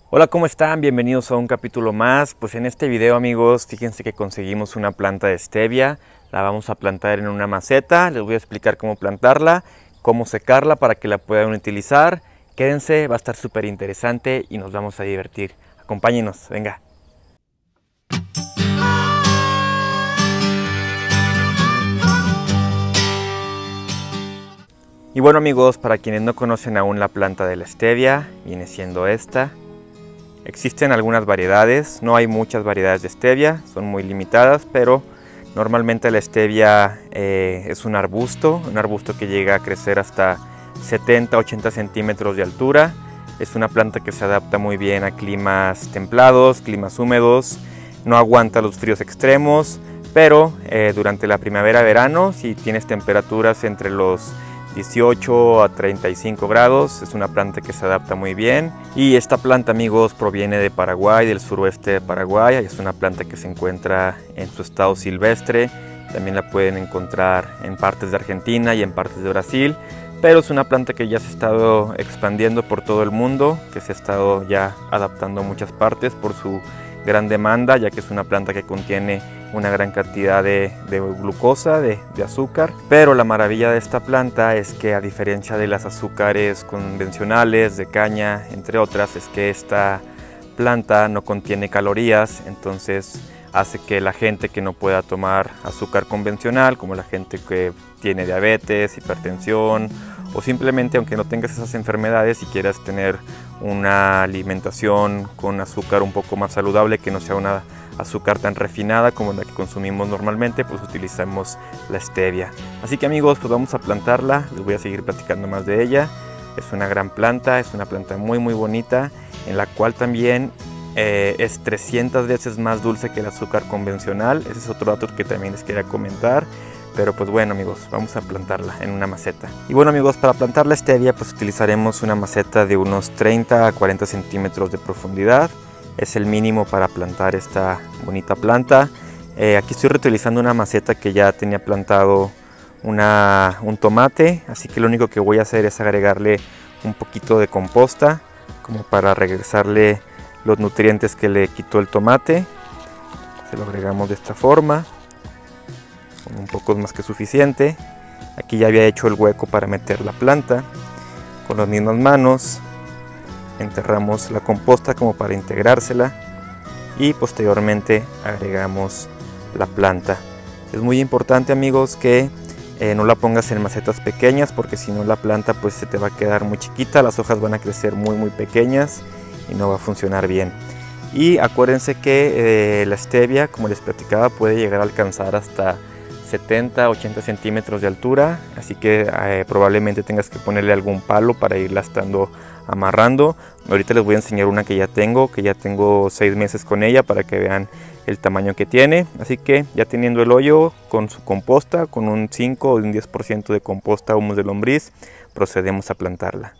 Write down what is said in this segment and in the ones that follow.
Hola, ¿cómo están? Bienvenidos a un capítulo más. Pues en este video, amigos, fíjense que conseguimos una planta de stevia. La vamos a plantar en una maceta. Les voy a explicar cómo plantarla, cómo secarla para que la puedan utilizar. Quédense, va a estar súper interesante y nos vamos a divertir. Acompáñenos, venga. Y bueno, amigos, para quienes no conocen aún la planta de la stevia, viene siendo esta. Existen algunas variedades, no hay muchas variedades de stevia, son muy limitadas, pero normalmente la stevia es un arbusto que llega a crecer hasta 70-80 centímetros de altura. Es una planta que se adapta muy bien a climas templados, climas húmedos, no aguanta los fríos extremos, pero durante la primavera-verano, si tienes temperaturas entre los 18 a 35 grados, es una planta que se adapta muy bien. Y esta planta, amigos, proviene de Paraguay, del suroeste de Paraguay. Es una planta que se encuentra en su estado silvestre. También la pueden encontrar en partes de Argentina y en partes de Brasil, pero es una planta que ya se ha estado expandiendo por todo el mundo, que se ha estado ya adaptando a muchas partes por su gran demanda, ya que es una planta que contiene una gran cantidad de glucosa, de azúcar. Pero la maravilla de esta planta es que, a diferencia de las azúcares convencionales de caña, entre otras, es que esta planta no contiene calorías, entonces hace que la gente que no pueda tomar azúcar convencional, como la gente que tiene diabetes, hipertensión, o simplemente, aunque no tengas esas enfermedades y quieras tener una alimentación con azúcar un poco más saludable, que no sea una azúcar tan refinada como la que consumimos normalmente, pues utilizamos la stevia. Así que, amigos, pues vamos a plantarla. Les voy a seguir platicando más de ella. Es una gran planta, es una planta muy bonita, en la cual también es 300 veces más dulce que el azúcar convencional. Ese es otro dato que también les quería comentar. Pero pues bueno, amigos, vamos a plantarla en una maceta. Y bueno, amigos, para plantar la stevia pues utilizaremos una maceta de unos 30 a 40 centímetros de profundidad. Es el mínimo para plantar esta bonita planta. Aquí estoy reutilizando una maceta que ya tenía plantado un tomate, así que lo único que voy a hacer es agregarle un poquito de composta, como para regresarle los nutrientes que le quitó el tomate. Se lo agregamos de esta forma, con un poco más que suficiente. Aquí ya había hecho el hueco para meter la planta. Con las mismas manos enterramos la composta como para integrársela y posteriormente agregamos la planta. Es muy importante, amigos, que no la pongas en macetas pequeñas, porque si no la planta pues se te va a quedar muy chiquita, las hojas van a crecer muy pequeñas y no va a funcionar bien. Y acuérdense que la stevia, como les platicaba, puede llegar a alcanzar hasta 70-80 centímetros de altura, así que probablemente tengas que ponerle algún palo para irla estando amarrando. Ahorita les voy a enseñar una que ya tengo 6 meses con ella, para que vean el tamaño que tiene. Así que ya teniendo el hoyo con su composta, con un 5 o un 10% de composta humus de lombriz, procedemos a plantarla.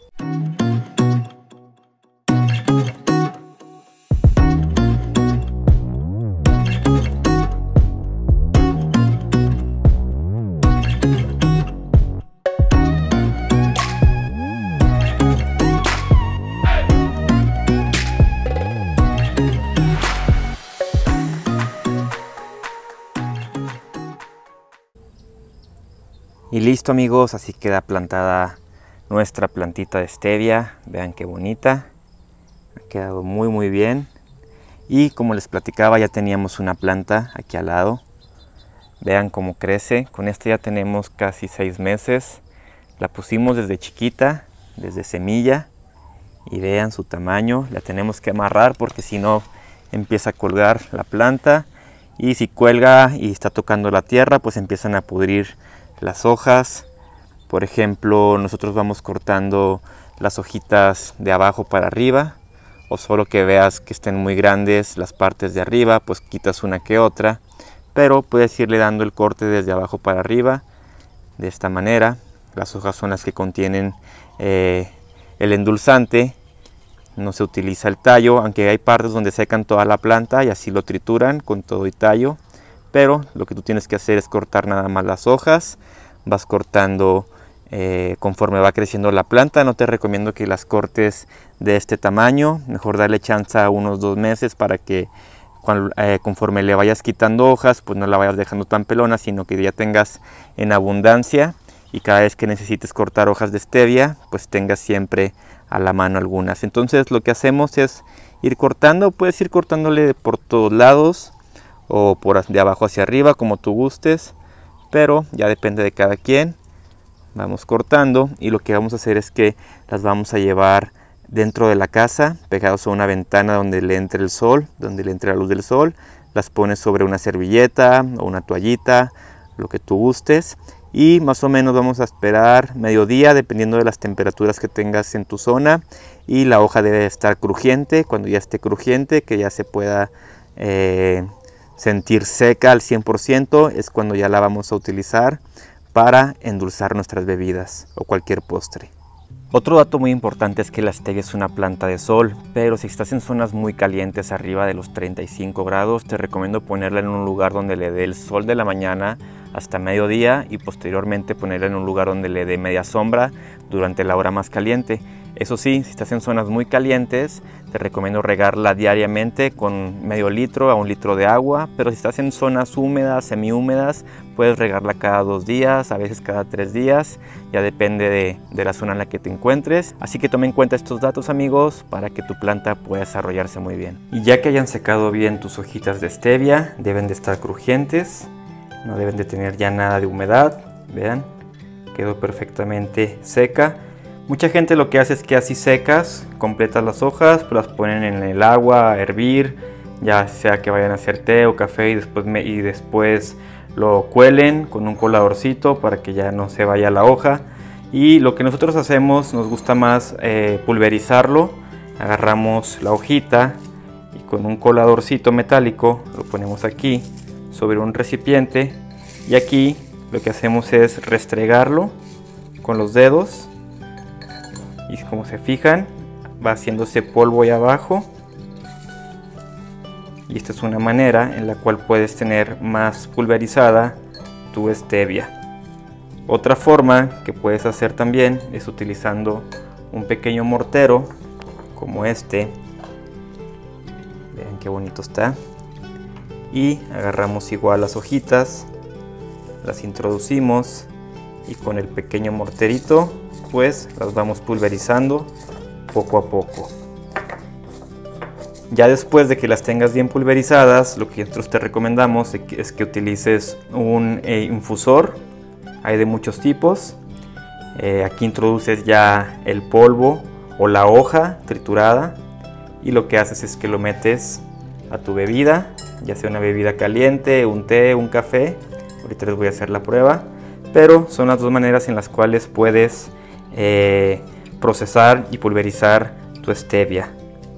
Y listo, amigos, así queda plantada nuestra plantita de stevia. Vean qué bonita, ha quedado muy bien. Y como les platicaba, ya teníamos una planta aquí al lado. Vean cómo crece. Con esta ya tenemos casi 6 meses. La pusimos desde chiquita, desde semilla, y vean su tamaño. La tenemos que amarrar porque si no empieza a colgar la planta, y si cuelga y está tocando la tierra pues empiezan a pudrir las hojas. Por ejemplo, nosotros vamos cortando las hojitas de abajo para arriba, o solo que veas que estén muy grandes las partes de arriba, pues quitas una que otra, pero puedes irle dando el corte desde abajo para arriba, de esta manera. Las hojas son las que contienen el endulzante, no se utiliza el tallo, aunque hay partes donde secan toda la planta y así lo trituran con todo y tallo. Pero lo que tú tienes que hacer es cortar nada más las hojas, vas cortando conforme va creciendo la planta. No te recomiendo que las cortes de este tamaño, mejor darle chance a unos 2 meses para que conforme le vayas quitando hojas, pues no la vayas dejando tan pelona, sino que ya tengas en abundancia y cada vez que necesites cortar hojas de stevia, pues tengas siempre a la mano algunas. Entonces lo que hacemos es ir cortando, puedes ir cortándole por todos lados o por de abajo hacia arriba, como tú gustes, pero ya depende de cada quien. Vamos cortando y lo que vamos a hacer es que las vamos a llevar dentro de la casa, pegados a una ventana donde le entre el sol, donde le entre la luz del sol. Las pones sobre una servilleta o una toallita, lo que tú gustes, y más o menos vamos a esperar mediodía dependiendo de las temperaturas que tengas en tu zona, y la hoja debe estar crujiente. Cuando ya esté crujiente, que ya se pueda sentir seca al 100%, es cuando ya la vamos a utilizar para endulzar nuestras bebidas o cualquier postre. Otro dato muy importante es que la stevia es una planta de sol, pero si estás en zonas muy calientes arriba de los 35 grados, te recomiendo ponerla en un lugar donde le dé el sol de la mañana hasta mediodía y posteriormente ponerla en un lugar donde le dé media sombra durante la hora más caliente. Eso sí, si estás en zonas muy calientes, te recomiendo regarla diariamente con medio litro a 1 litro de agua, pero si estás en zonas húmedas, semihúmedas, puedes regarla cada 2 días, a veces cada 3 días, ya depende de la zona en la que te encuentres. Así que toma en cuenta estos datos, amigos, para que tu planta pueda desarrollarse muy bien. Y ya que hayan secado bien tus hojitas de stevia, deben de estar crujientes, no deben de tener ya nada de humedad. Vean, quedó perfectamente seca. Mucha gente lo que hace es que así secas, completas las hojas, pues las ponen en el agua a hervir, ya sea que vayan a hacer té o café y después lo cuelen con un coladorcito para que ya no se vaya la hoja. Y lo que nosotros hacemos, nos gusta más pulverizarlo. Agarramos la hojita y con un coladorcito metálico lo ponemos aquí sobre un recipiente, y aquí lo que hacemos es restregarlo con los dedos. Y como se fijan, va haciéndose polvo ahí abajo. Y esta es una manera en la cual puedes tener más pulverizada tu stevia. Otra forma que puedes hacer también es utilizando un pequeño mortero como este. Vean qué bonito está. Y agarramos igual las hojitas, las introducimos y con el pequeño morterito pues las vamos pulverizando poco a poco. Ya después de que las tengas bien pulverizadas, lo que nosotros te recomendamos es que utilices un infusor. Hay de muchos tipos. Aquí introduces ya el polvo o la hoja triturada y lo que haces es que lo metes a tu bebida, ya sea una bebida caliente, un té, un café. Ahorita les voy a hacer la prueba, pero son las dos maneras en las cuales puedes procesar y pulverizar tu stevia.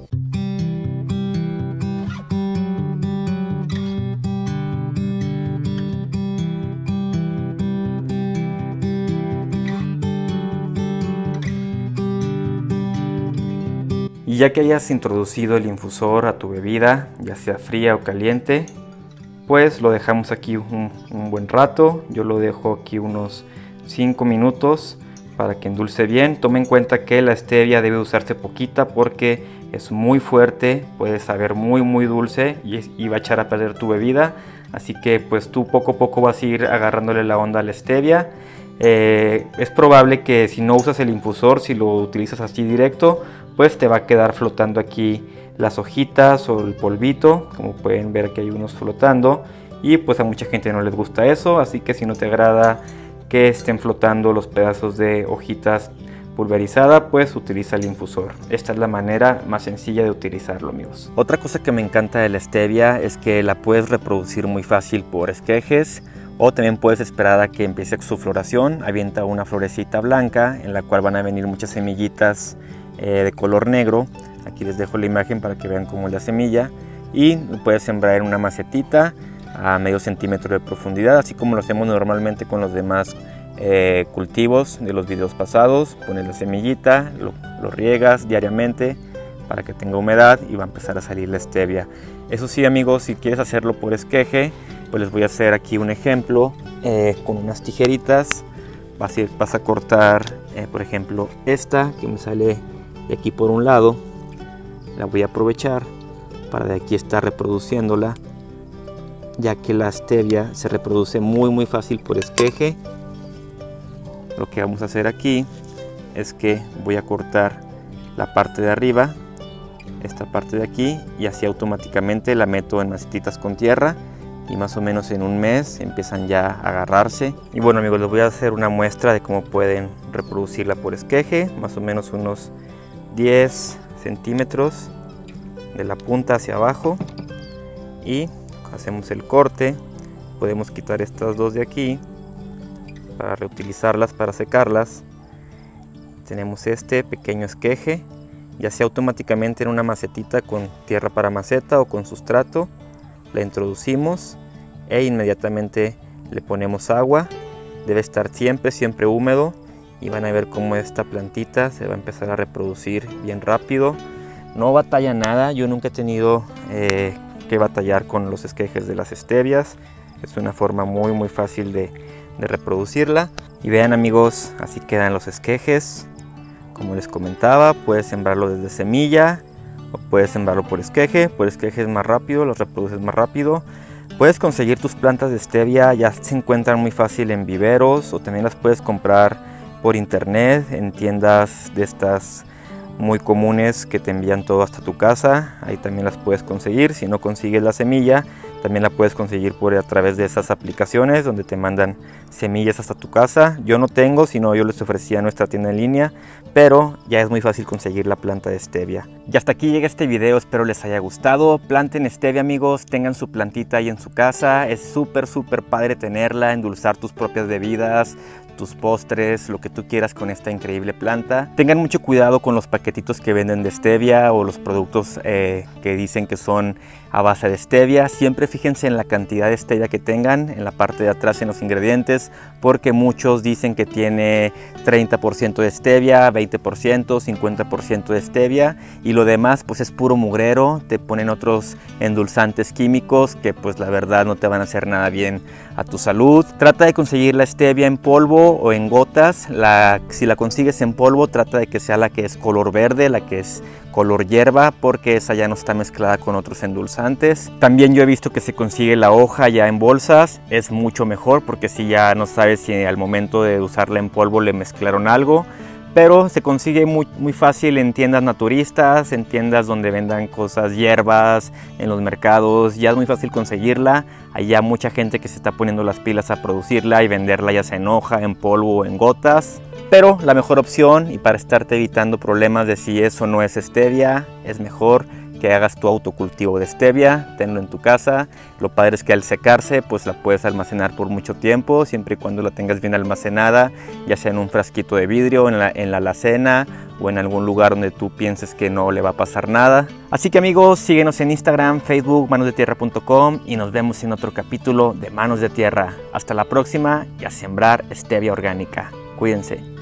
Y ya que hayas introducido el infusor a tu bebida, ya sea fría o caliente, pues lo dejamos aquí un buen rato. Yo lo dejo aquí unos 5 minutos para que endulce bien. Toma en cuenta que la stevia debe usarse poquita porque es muy fuerte, puede saber muy dulce y va a echar a perder tu bebida. Así que pues tú poco a poco vas a ir agarrándole la onda a la stevia. Es probable que si no usas el infusor, si lo utilizas así directo, pues te va a quedar flotando aquí las hojitas o el polvito. Como pueden ver que hay unos flotando y pues a mucha gente no les gusta eso, así que si no te agrada que estén flotando los pedazos de hojitas pulverizada, pues utiliza el infusor. Esta es la manera más sencilla de utilizarlo, amigos. Otra cosa que me encanta de la stevia es que la puedes reproducir muy fácil por esquejes, o también puedes esperar a que empiece su floración. Avienta una florecita blanca en la cual van a venir muchas semillitas de color negro. Aquí les dejo la imagen para que vean cómo es la semilla, y lo puedes sembrar en una macetita a medio centímetro de profundidad, así como lo hacemos normalmente con los demás cultivos de los videos pasados. Pones la semillita, lo riegas diariamente para que tenga humedad y va a empezar a salir la stevia. Eso sí, amigos, si quieres hacerlo por esqueje, pues les voy a hacer aquí un ejemplo con unas tijeritas vas a cortar, por ejemplo, esta que me sale de aquí por un lado. La voy a aprovechar para de aquí estar reproduciéndola, ya que la stevia se reproduce muy fácil por esqueje. Lo que vamos a hacer aquí es que voy a cortar la parte de arriba, esta parte de aquí, y así automáticamente la meto en macetitas con tierra y más o menos en un mes empiezan ya a agarrarse. Y bueno amigos, les voy a hacer una muestra de cómo pueden reproducirla por esqueje, más o menos unos 10 centímetros de la punta hacia abajo, y hacemos el corte. Podemos quitar estas dos de aquí para reutilizarlas, para secarlas. Tenemos este pequeño esqueje, ya sea automáticamente en una macetita con tierra para maceta o con sustrato. La introducimos e inmediatamente le ponemos agua. Debe estar siempre húmedo, y van a ver cómo esta plantita se va a empezar a reproducir bien rápido. No batalla nada, yo nunca he tenido que batallar con los esquejes de las stevias. Es una forma muy fácil de reproducirla. Y vean amigos, así quedan los esquejes. Como les comentaba, puedes sembrarlo desde semilla o puedes sembrarlo por esqueje. Por esqueje es más rápido, los reproduces más rápido. Puedes conseguir tus plantas de stevia, ya se encuentran muy fácil en viveros, o también las puedes comprar por internet en tiendas de estas muy comunes que te envían todo hasta tu casa. Ahí también las puedes conseguir. Si no consigues la semilla, también la puedes conseguir a través de esas aplicaciones donde te mandan semillas hasta tu casa. Yo no tengo, sino yo les ofrecía nuestra tienda en línea, pero ya es muy fácil conseguir la planta de stevia. Y hasta aquí llega este video, espero les haya gustado. Planten stevia amigos, tengan su plantita ahí en su casa. Es súper padre tenerla, endulzar tus propias bebidas, tus postres, lo que tú quieras con esta increíble planta. Tengan mucho cuidado con los paquetitos que venden de stevia o los productos que dicen que son a base de stevia. Siempre fíjense en la cantidad de stevia que tengan en la parte de atrás en los ingredientes, porque muchos dicen que tiene 30% de stevia, 20%, 50% de stevia, y lo demás pues es puro mugrero. Te ponen otros endulzantes químicos que pues la verdad no te van a hacer nada bien a tu salud. Trata de conseguir la stevia en polvo o en gotas. Si la consigues en polvo, trata de que sea la que es color verde, la que es color hierba, porque esa ya no está mezclada con otros endulzantes. También yo he visto que se consigue la hoja ya en bolsas, es mucho mejor, porque si ya no sabes si al momento de usarla en polvo le mezclaron algo. Pero se consigue muy fácil en tiendas naturistas, en tiendas donde vendan cosas, hierbas, en los mercados. Ya es muy fácil conseguirla. Hay ya mucha gente que se está poniendo las pilas a producirla y venderla ya sea en hoja, en polvo o en gotas. Pero la mejor opción, y para estarte evitando problemas de si eso no es stevia, es mejor que hagas tu autocultivo de stevia, tenlo en tu casa. Lo padre es que al secarse pues la puedes almacenar por mucho tiempo, siempre y cuando la tengas bien almacenada, ya sea en un frasquito de vidrio, en la alacena o en algún lugar donde tú pienses que no le va a pasar nada. Así que amigos, síguenos en Instagram, Facebook, manosdetierra.com, y nos vemos en otro capítulo de Manos de Tierra. Hasta la próxima, y a sembrar stevia orgánica. Cuídense.